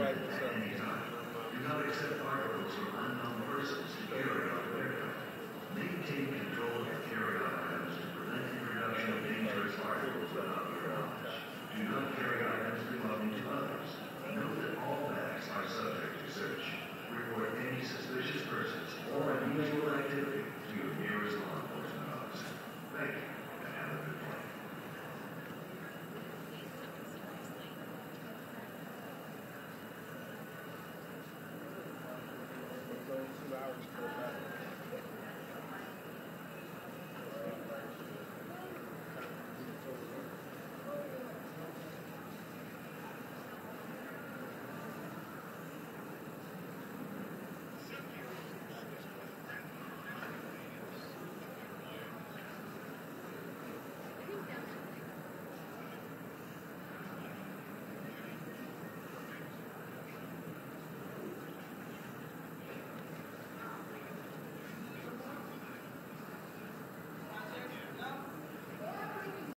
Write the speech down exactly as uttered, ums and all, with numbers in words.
right, what's up? Anytime. Do not accept articles from unknown persons to carry on your aircraft. Maintain control of your carry-on items to prevent introduction of dangerous articles without your knowledge. Do not carry items belonging to others. Note that all bags are subject to search. Report any suspicious persons or unusual activity to your nearest law enforcement officer. Thank you, and have a good flight. Two hours.